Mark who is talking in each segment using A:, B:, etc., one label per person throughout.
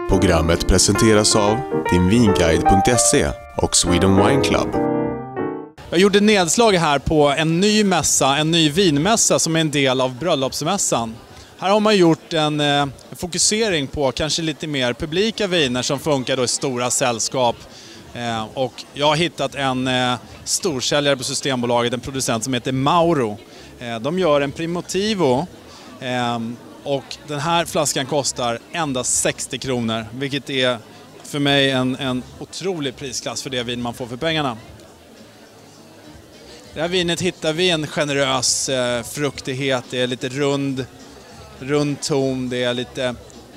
A: Programmet presenteras av dinvinguide.se och Sweden Wine Club.
B: Jag gjorde nedslag här på en ny mässa, en ny vinmässa som är en del av bröllopsmässan. Här har man gjort en fokusering på kanske lite mer publika viner som funkar då i stora sällskap. Och jag har hittat en storsäljare på Systembolaget, en producent som heter Mauro. De gör en Primitivo och den här flaskan kostar endast 60 kronor, vilket är för mig en otrolig prisklass för det vin man får för pengarna. Det här vinet hittar vi en generös fruktighet, det är lite rund ton, det är lite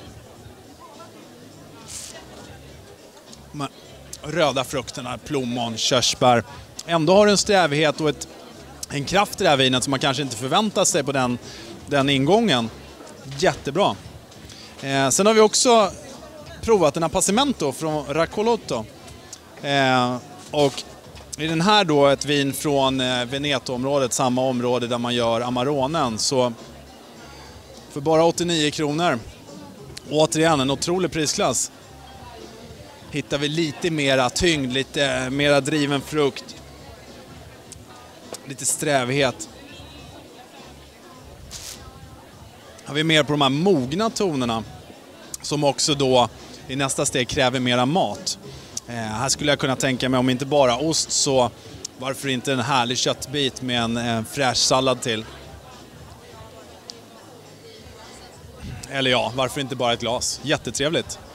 B: röda frukterna, plommon, körsbär. Ändå har det en strävighet och en kraft i det här vinet som man kanske inte förväntar sig på den ingången. Jättebra. Sen har vi också provat en Appassimento från Raccolotto. Och i den här då ett vin från Veneto-området, samma område där man gör Amaronen, så för bara 89 kronor. Återigen en otrolig prisklass. Hittar vi lite mera tyngd, lite mera driven frukt. Lite strävighet. Har vi mer på de här mogna tonerna som också då i nästa steg kräver mera mat. Här skulle jag kunna tänka mig, om inte bara ost, så varför inte en härlig köttbit med en fräsch sallad till. Eller ja, varför inte bara ett glas? Jättetrevligt.